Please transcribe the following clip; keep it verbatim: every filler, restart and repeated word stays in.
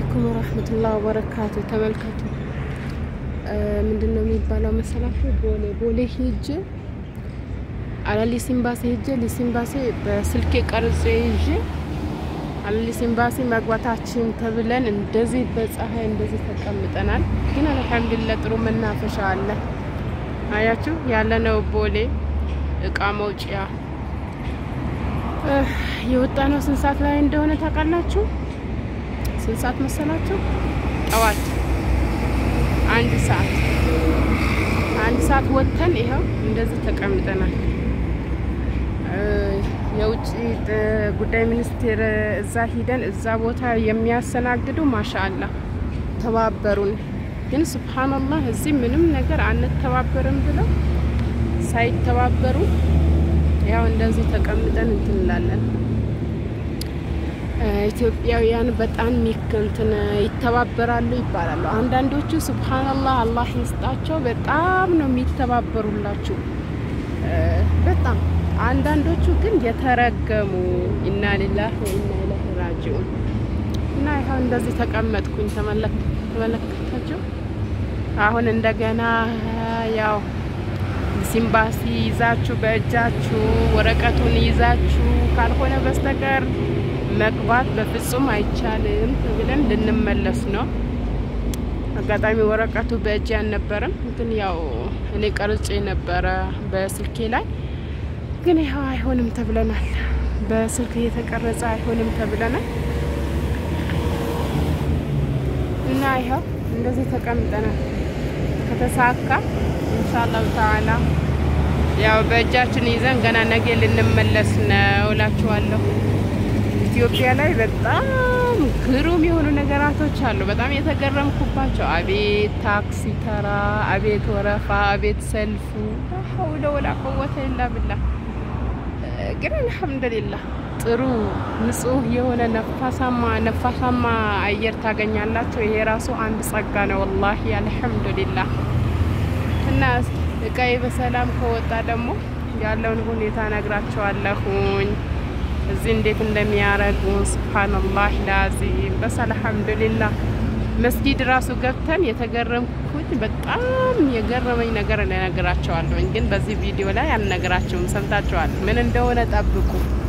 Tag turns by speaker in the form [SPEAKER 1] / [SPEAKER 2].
[SPEAKER 1] عليكم ورحمة الله وبركاته. تملكتوا ምንድነው የሚባለው መሰላችሁ ቦሌ ቦሌ ሂጅ አላሊ ሲምባሲ ሂጅ ለሲምባሲ በስልኬ ቀርጬ ይዤ አላሊ ሲምባሲ መግባታችን ተብለን እንደዚህ በፀሐይ እንደዚህ ተቀምጠናል። ግን አልሐምዱሊላህ ጥሩ መናፈሻ አለ። አያችሁ ያለነው ቦሌ እቃ መውጫ የወጣነው ስንት ሰዓት ላይ እንደሆነ ታውቃላችሁ? ስንት ሰዓት መሰላችሁ? ጠዋት አንድ ሰዓት አንድ ሰዓት ወጥተን ይሄው እንደዚህ ተቀምጠናል። የውጭ ጉዳይ ሚኒስቴር እዛ ሄደን እዛ ቦታ የሚያሰናግዱ ማሻአላህ ተባበሩን። ግን ሱብሃንአላህ እዚህ ምንም ነገር አንተባበርም ብለው ሳይተባበሩ ያው እንደዚህ ተቀምጠን እንላለን። ኢትዮጵያውያን በጣም ሚከንተን ይተባበራሉ ይባላሉ። አንዳንዶቹ ሱብሃንአላህ አላህ ይስጣቸው በጣም ነው የሚተባበሩላችሁ በጣም። አንዳንዶቹ ግን የተረገሙ ኢና ሊላሂ ወኢና ኢለይሂ ራጂኡን። እና ይሄው እንደዚህ ተቀመጥኩኝ ተመለክ ተመለከታችሁ። አሁን እንደገና ያው ሲምባሲ ይዛችሁ በእጃችሁ ወረቀቱን ይዛችሁ ካልሆነ በስተቀር መግባት በፍጹም አይቻልም ብለን ልንመለስ ነው። አጋጣሚ ወረቀቱ በእጅ ያልነበረም ግን ያው እኔ ቀርጬ ነበር በስልኬ ላይ። ግን ይሄው አይሆንም ተብለናል። በስልክ የተቀረጸ አይሆንም ተብለናል። እና ይሄው እንደዚህ ተቀምጠናል። ከተሳካ ኢንሻአላህ ተዓላ ያው በእጃችን ይዘን ገና ነገ ልንመለስ ነው እላችኋለሁ። ኢትዮጵያ ላይ በጣም ግሩም የሆኑ ነገራቶች አሉ። በጣም የተገረምኩባቸው አቤት ታክሲ ተራ፣ አቤት ወረፋ፣ አቤት ሰልፉ ሐውለ ወላ ቁወተ ኢላ ቢላህ። ግን አልহামዱሊላህ ጥሩ ንጹህ የሆነ ነፋሳማ ነፋሳማ አየር ታገኛላችሁ። ይሄ ራሱ አንድ ጸጋ ነው ወላሂ አልহামዱሊላህ። እና እቃዬ በሰላም ከወጣ ደግሞ ያለውን ሁኔታ ነግራችኋለሁኝ እዚህ እንዴት እንደሚያረጉ ሱብሃንአላህ ላዚም። በስ አልহামዱሊላህ መስጊድ ራሱ ገብተን የተገረምኩት በጣም የገረመኝ ነገር እነግራችኋለሁ። ግን በዚህ ቪዲዮ ላይ አልነግራችሁም፣ ሰምታችኋል። ምን እንደሆነ ጠብቁ።